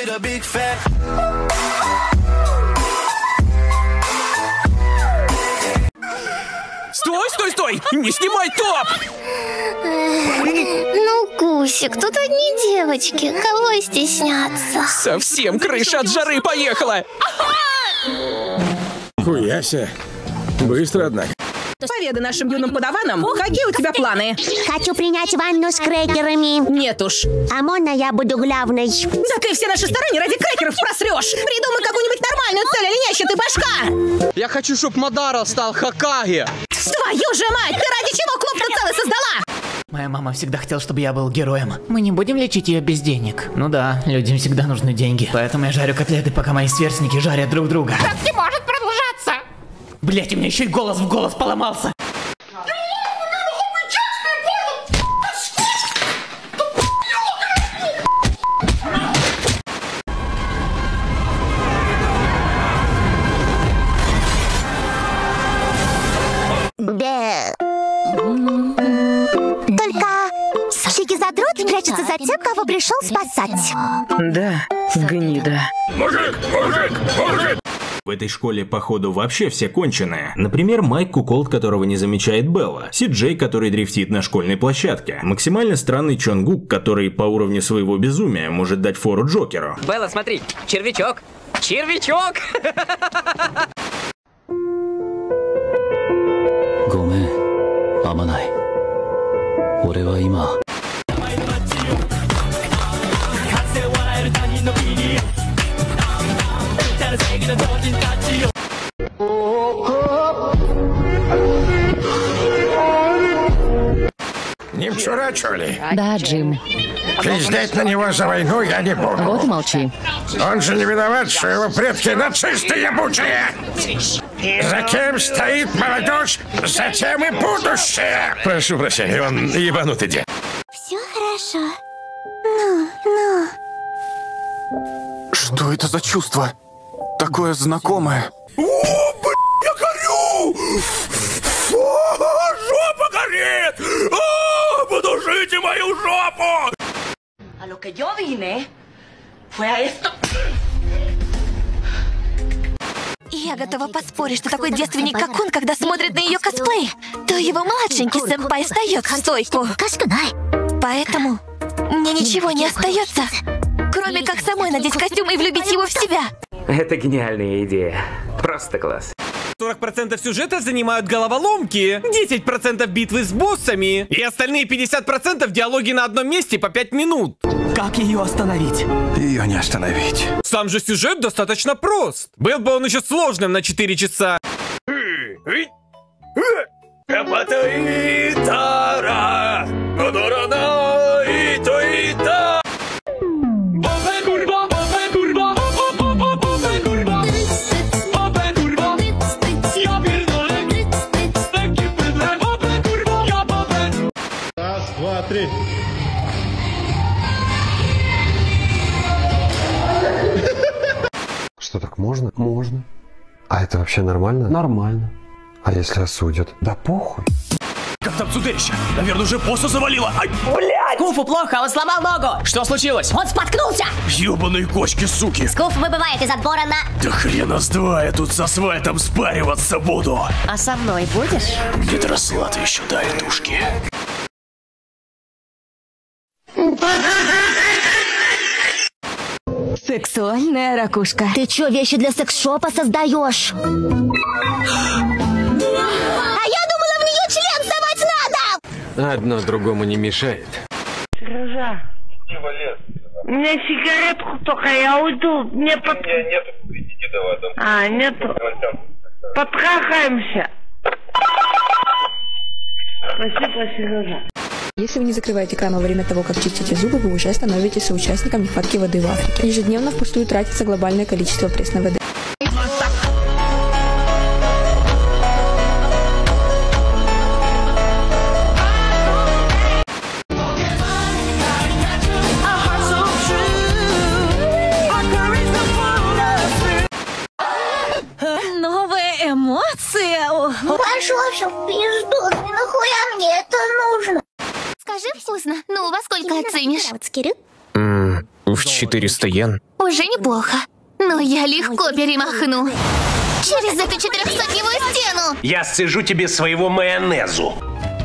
Стой, стой, стой! Не снимай топ! Ну, Кусик, тут одни девочки. Кого стесняться? Совсем крыша от жары поехала! Хуяся. Быстро, однако. Поведай нашим юным подаванам, какие у тебя планы? Хочу принять ванну с крекерами. Нет уж. А можно я буду главной? Да ты все наши старания ради крекеров просрешь. Придумай какую-нибудь нормальную цель, оленящая ты башка. Я хочу, чтобы Мадара стал Хокаге. Твою же мать, ты ради чего клуб-то целый создала? Моя мама всегда хотела, чтобы я был героем. Мы не будем лечить ее без денег. Ну да, людям всегда нужны деньги. Поэтому я жарю котлеты, пока мои сверстники жарят друг друга. Так не может продолжаться. Блять, у меня еще и голос в голос поломался. Только Шикизадрот прячется за тем, кого пришел спасать. Да, гнида. Мужик, мужик, мужик! В этой школе, походу, вообще все конченые. Например, Майк Куколд, которого не замечает Белла. Си-Джей, который дрифтит на школьной площадке. Максимально странный Чонгук, который по уровню своего безумия может дать фору Джокеру. Белла, смотри, червячок. Червячок! Не вчера, что ли? Да, Джим. Пиздеть на него за войну я не буду. Вот и молчи. Он же не виноват, что его предки нацисты ебучие. За кем стоит молодежь, за тем и будущее. Прошу прощения, он ебанутый дед. Все хорошо. Что это за чувство? Такое знакомое. О, блядь, я горю! О, жопа горит! О, подушите мою жопу! A lo que yo vine fue a esto. Я готова поспорить, что такой девственник, как он, когда смотрит на ее косплей, то его младшенький сэмпай встает в стойку. Поэтому мне ничего не остается, кроме как самой надеть костюм и влюбить его в себя. Это гениальная идея. Просто класс. 40% сюжета занимают головоломки, 10% битвы с боссами и остальные 50% диалоги на одном месте по 5 минут. Как ее остановить? Ее не остановить. Сам же сюжет достаточно прост. Был бы он еще сложным на 4 часа. Раз, два, три. Что, так можно? Можно. А это вообще нормально? Нормально. А если осудят? Да похуй. Как там судилище? Наверное, уже боссу завалило. Ай, Блядь! Скуфу плохо, он сломал ногу. что случилось? Он споткнулся. Ёбаные кочки, суки. Скуф выбывает из отбора на... Да хрена с два, я тут с асфальтом спариваться буду. А со мной будешь? Не доросла ты еще до альтушки. Сексуальная ракушка. Ты чё, вещи для секс-шопа создаешь? А я думала, в нее член совать надо! Одно другому не мешает. Сережа, мне сигаретку только, я уйду. Мне под... нету, идите давай там. А, нету. Потрахаемся. Спасибо, Сережа. Если вы не закрываете кран во время того, как чистите зубы, вы уже становитесь соучастником нехватки воды в Африке. Ежедневно впустую тратится глобальное количество пресной воды. Новые эмоции. Пошел все в пизду. Нахуя мне это нужно? Скажи вкусно. Ну, во сколько оценишь? В 400 йен. Уже неплохо. Но я легко перемахну. Через эту 400-дневную стену. Я сцежу тебе своего майонезу.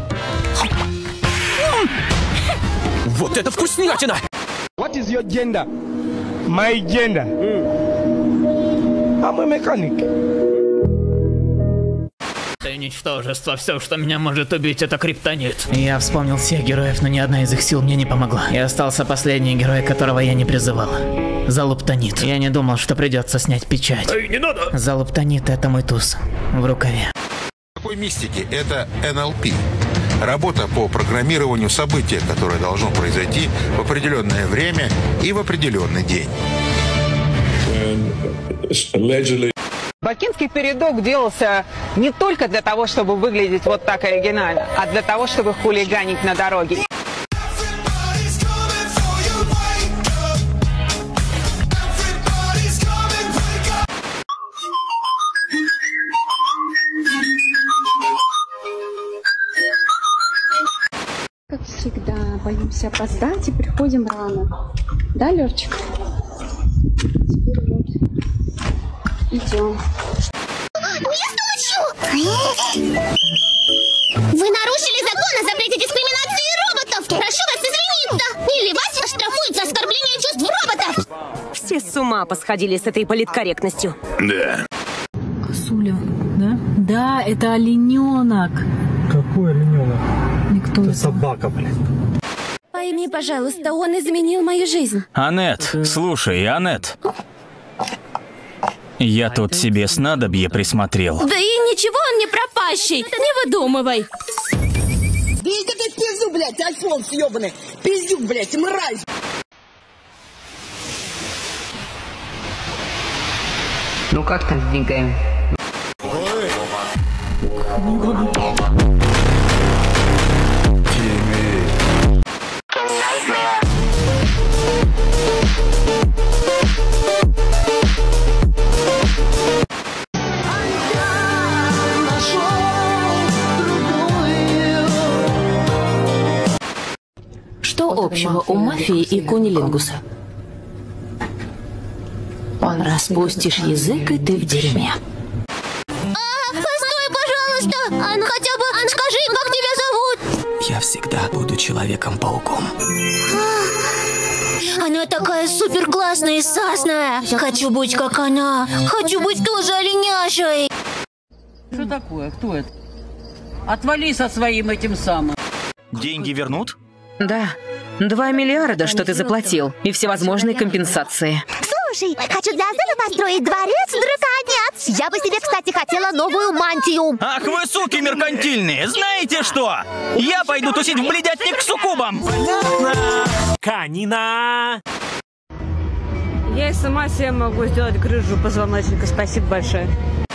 Вот это вкуснятина! What is your gender? My gender. I'm a mechanic. Ты ничтожество, все, что меня может убить, это криптонит. Я вспомнил всех героев, но ни одна из их сил мне не помогла. И остался последний герой, которого я не призывал. Залуптонит. Я не думал, что придется снять печать. Эй, не надо! Залуптонит — это мой туз в рукаве. Такой мистики — это NLP. Работа по программированию события, которое должно произойти в определенное время и в определенный день. Бакинский передок делался не только для того, чтобы выглядеть вот так оригинально, а для того, чтобы хулиганить на дороге. Как всегда, боимся опоздать и приходим рано. Да, Лёвчик? Теперь вот идем. Вы нарушили закон о запрете дискриминации роботов! Прошу вас извиниться! Или вас оштрафуют за оскорбление чувств роботов! Все с ума посходили с этой политкорректностью. Да. Косуля, да? Да, это олененок. Какой олененок? Никто. Это собака, блядь. Пойми, пожалуйста, он изменил мою жизнь. Анет, слушай, Анет. Я тут себе снадобье присмотрел. Да и ничего, он не пропащий. Не выдумывай. Иди ты в пизду, блядь, Альфонс ёбаный. Пиздюк, блядь, мразь. Ну как там, двигаем? Что общего у мафии и кунилингуса? Распустишь язык, и ты в дерьме. Постой, пожалуйста! Хотя бы скажи, как тебя зовут? Я всегда буду Человеком-пауком. Она такая супер классная и сасная. Хочу быть как она. Хочу быть тоже оленяшей. Что такое? Кто это? Отвали со своим этим самым. Деньги вернут? Да. 2 миллиарда, что ты заплатил, и всевозможные компенсации. Слушай, хочу для Зелы построить дворец-драконец. Я бы себе, кстати, хотела новую мантию. Ах вы, суки меркантильные! Знаете что? Я пойду тусить в блядятник к суккубам! Канина! Я и сама себе могу сделать грыжу позвоночника. Спасибо большое.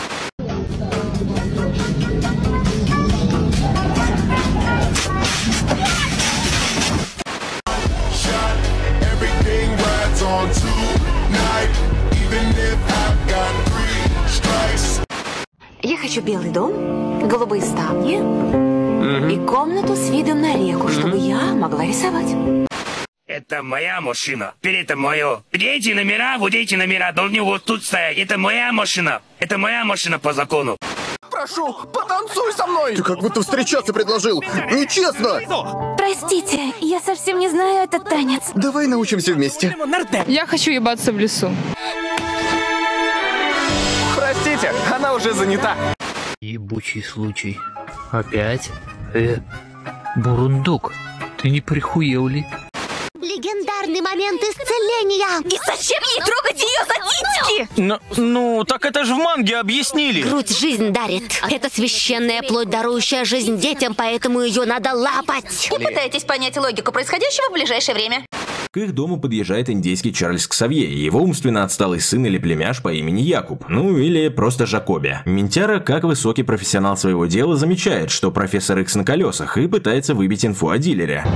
Я хочу белый дом, голубые ставни и комнату с видом на реку, чтобы я могла рисовать. Это моя машина. Теперь это мое. Где эти номера? Вот эти номера должны вот тут стоять. Это моя машина. Это моя машина по закону. Прошу, потанцуй со мной! Ты как будто встречаться предложил. Нечестно! Простите, я совсем не знаю этот танец. Давай научимся вместе. Я хочу ебаться в лесу. Простите, она уже занята. Ебучий случай. Опять? Бурундук, ты не прихуел ли? Легендарный момент исцеления. И зачем ей трогать ее за титьки? Ну, так это же в манге объяснили. Грудь жизнь дарит. Это священная плоть, дарующая жизнь детям, поэтому ее надо лапать. Не пытайтесь понять логику происходящего в ближайшее время. К их дому подъезжает индейский Чарльз Ксавье и его умственно отсталый сын или племяш по имени Якуб, ну или просто Жакоби. Ментяра, как высокий профессионал своего дела, замечает, что профессор Икс на колесах и пытается выбить инфу о дилере.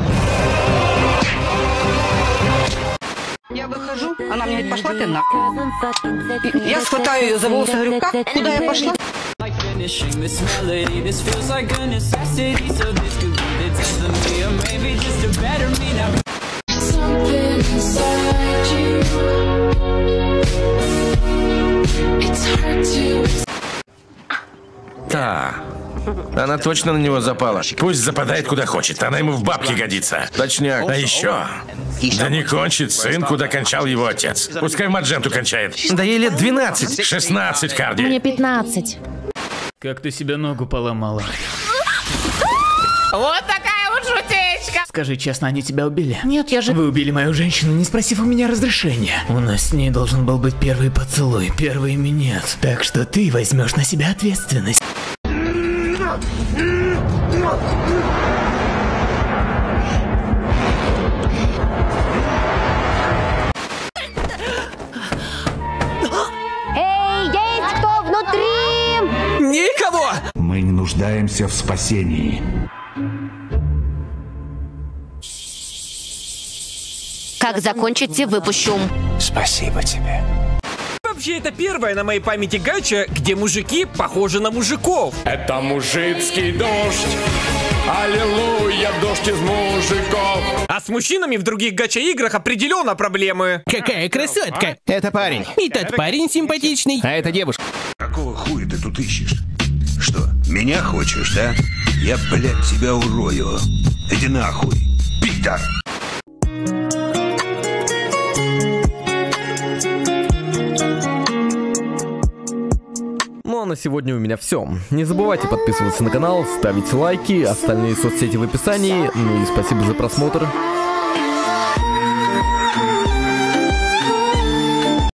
Я выхожу, она мне говорит, пошла ты нахуй. Я схватаю ее за волосы, говорю, как? Куда я пошла? Да. Она точно на него запала. Пусть западает куда хочет, она ему в бабки годится. Точняк. А еще... Да не кончит сын, куда кончал его отец. Пускай в Мадженту кончает. Да ей лет 12. 16, Карди. Мне 15. Как ты себе ногу поломала? Вот такая вот шутечка. Скажи честно, они тебя убили? Нет, я же... Вы убили мою женщину, не спросив у меня разрешения. У нас с ней должен был быть первый поцелуй, первый минет. Так что ты возьмешь на себя ответственность. Эй, есть кто внутри? Никого! Мы не нуждаемся в спасении. Как закончите, выпущу. Спасибо тебе. Вообще, это первая на моей памяти гача, где мужики похожи на мужиков. Это мужицкий дождь. Аллилуйя, дождь из мужиков. А с мужчинами в других гача-играх определенно проблемы. Какая красотка! Это парень. И тот парень симпатичный. А это девушка. Какого хуя ты тут ищешь? Что, меня хочешь, да? Я, блядь, тебя урою. Иди нахуй, пидор. Ну а на сегодня у меня все. Не забывайте подписываться на канал, ставить лайки, остальные соцсети в описании. Ну и спасибо за просмотр.